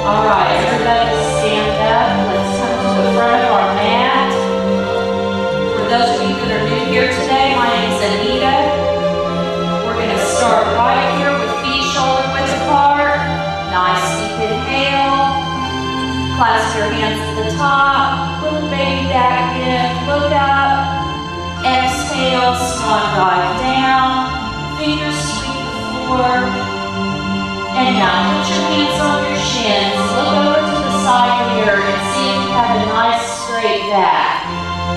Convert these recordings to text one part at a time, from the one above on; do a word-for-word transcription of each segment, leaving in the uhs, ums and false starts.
All right, everybody stand up. Let's come to the front of our mat. For those of you that are new here today, my name is Anita. We're going to start right here with feet shoulder width apart. Nice deep inhale. Clasp your hands at the top. Little baby back in. Look up. Exhale. Swan dive down. Fingers sweep the floor. And now put your hands on your shins. Look over to the side mirror and see if you have a nice straight back.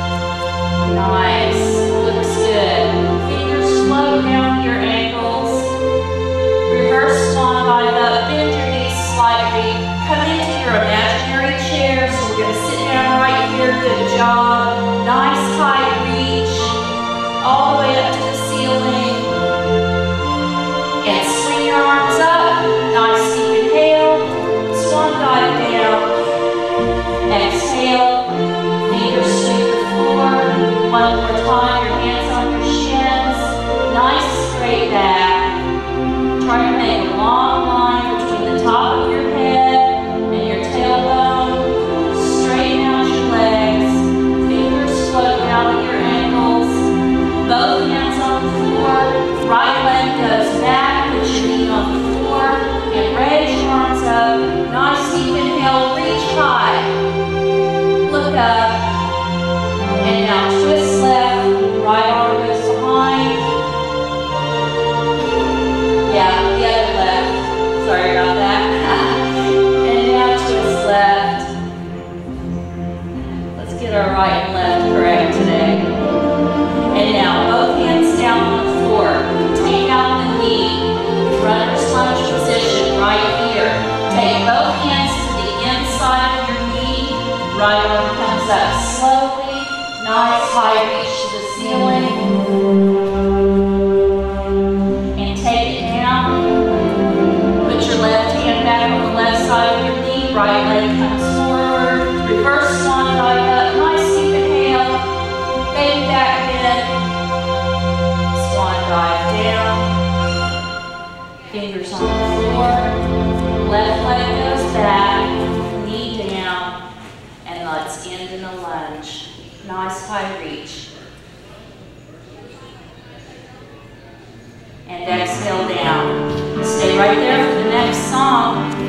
Nice. Looks good. Fingers flow down your ankles. Reverse swan dive up. Bend your knees slightly. Come into your imaginary chair. So we're going to sit down right here. Good job. Nice high reach. All the way up to the ceiling. And swing your arms up. Nice deep inhale. Swan dive down. Exhale. Fingers sweep the floor. One more time. Your hands on your shins. Nice straight back. Try to make a long line between the top of your head and your tailbone. Straighten out your legs. Fingers flow down at your ankles. Both hands on the floor. Right leg goes back. Put your knee on the floor. And raise your arms up. Nice deep inhale. Reach high. Look up. And now twist left. Right arm goes behind. Yeah, the other left. Sorry about that. And now twist left. Let's get our right and left correct today. And now both hands down on the floor. Take out the knee. Runner's lunge position right here. Take both hands to the inside of your knee. Right arm comes up slowly. Nice high reach to the ceiling. And take it down. Put your left hand back on the left side of your knee. Right leg comes forward. Reverse swan dive up. Nice deep inhale. Baby back in. Swan dive down. Fingers on the floor. Left leg goes back. Knee down. And let's end in a lunge. Nice high reach. And exhale down. Stay right there for the next song.